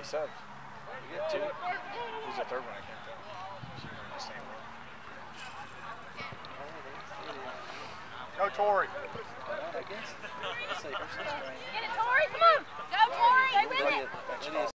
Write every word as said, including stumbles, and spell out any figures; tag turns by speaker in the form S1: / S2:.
S1: subs? We got two. Who's the third one? I can't tell. She's in the same room.
S2: Go, Tori.
S3: I guess. Let's see. Who's this guy?
S4: Get it, Tori. Come on. Go, Tori. Stay with it.